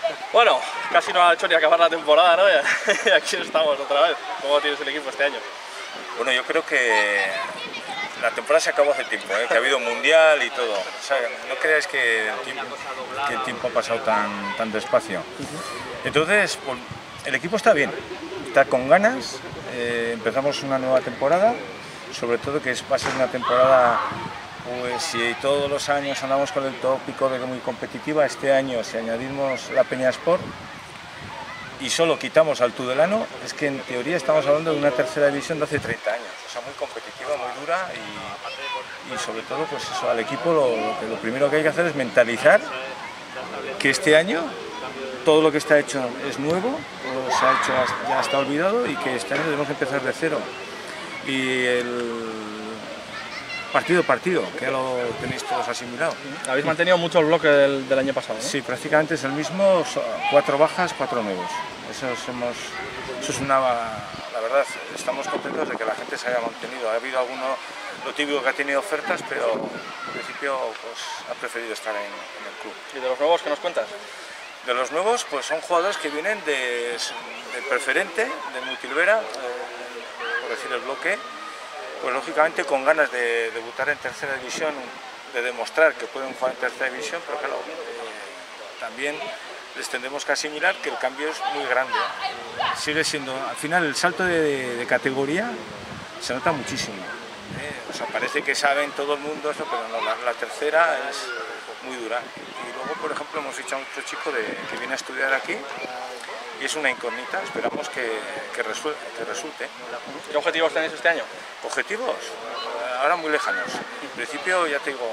Bueno, casi no ha hecho ni acabar la temporada, ¿no? Y aquí estamos otra vez. ¿Cómo tienes el equipo este año? Bueno, yo creo que la temporada se acabó hace tiempo, que ha habido mundial y todo. O sea, no creáis que el tiempo ha pasado tan despacio. Entonces, pues, el equipo está bien, está con ganas. Empezamos una nueva temporada, sobre todo que va a ser una temporada, pues si todos los años andamos con el tópico de que muy competitiva, este año si añadimos la Peñasport y solo quitamos al Tudelano, es que en teoría estamos hablando de una tercera división de hace 30 años, o sea, muy competitiva, muy dura y sobre todo, pues eso, al equipo lo primero que hay que hacer es mentalizar que este año todo lo que está hecho es nuevo, todo se ha hecho, ya está olvidado y que este año debemos empezar de cero. Y el partido a partido, que ya lo tenéis todos asimilado. Habéis mantenido mucho el bloque del año pasado, ¿no? Sí, prácticamente es el mismo, 4 bajas, 4 nuevos. Eso es una... La verdad, estamos contentos de que la gente se haya mantenido. Ha habido alguno, lo típico que ha tenido ofertas, pero en principio pues, ha preferido estar en el club. ¿Y de los nuevos qué nos cuentas? De los nuevos, pues son jugadores que vienen del preferente, del Multilvera, por decir el bloque, pues lógicamente con ganas de debutar en tercera división, de demostrar que pueden jugar en tercera división, pero claro, también les tendremos que asimilar que el cambio es muy grande. Sigue siendo, al final el salto de categoría se nota muchísimo. O sea, parece que saben todo el mundo eso, pero no, la tercera es muy dura. Y luego, por ejemplo, hemos fichado a otro chico que viene a estudiar aquí y es una incógnita, esperamos que resulte. ¿Qué objetivos tenéis este año? ¿Objetivos? Ahora muy lejanos. En principio, ya te digo,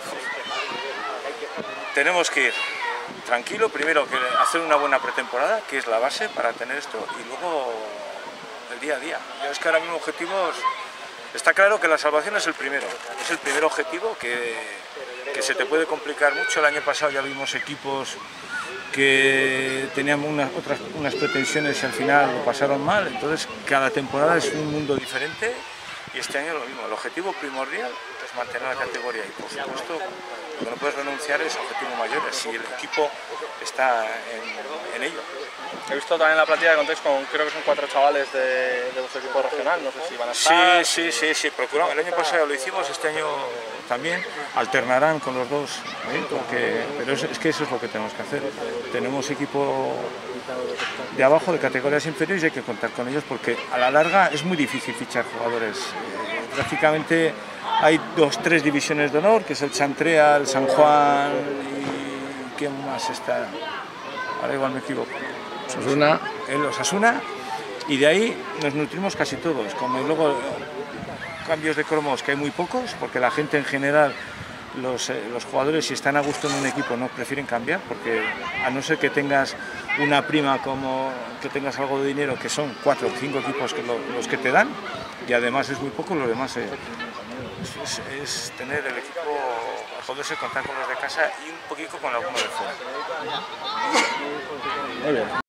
tenemos que ir tranquilo, primero que hacer una buena pretemporada, que es la base para tener esto, y luego el día a día. Yo es que ahora mismo objetivos, está claro que la salvación es el primer objetivo, que se te puede complicar mucho. El año pasado ya vimos equipos que tenían unas pretensiones y al final lo pasaron mal, entonces cada temporada es un mundo diferente y este año lo mismo. El objetivo primordial es mantener la categoría y por supuesto lo que no puedes renunciar es objetivos mayores si el equipo está en ello. He visto también en la plantilla que contáis con, creo que son 4 chavales de vuestro equipo regional, no sé si van a estar... Sí, procuramos. El año pasado lo hicimos, este año también alternarán con los dos, pero es que eso es lo que tenemos que hacer. Tenemos equipo de abajo, de categorías inferiores y hay que contar con ellos porque a la larga es muy difícil fichar jugadores. Prácticamente hay 3 divisiones de honor, que es el Chantrea, el San Juan y ¿quién más está? Ahora igual me equivoco. El Osasuna, y de ahí nos nutrimos casi todos, como luego cambios de cromos que hay muy pocos, porque la gente en general, los jugadores si están a gusto en un equipo no prefieren cambiar, porque a no ser que tengas una prima como que tengas algo de dinero, que son 4 o 5 equipos los que te dan, y además es muy poco, los demás es tener el equipo, joderse, contar con los de casa y un poquito con alguno de fuera. Muy bien.